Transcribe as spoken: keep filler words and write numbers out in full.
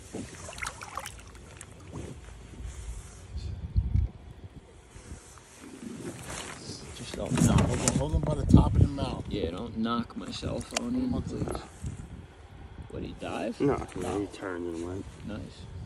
Just don't knock. Hold him, hold him by the top of the mouth. Yeah, don't knock my cell phone in, please. Would he dive? No, no, he turned and went. Nice.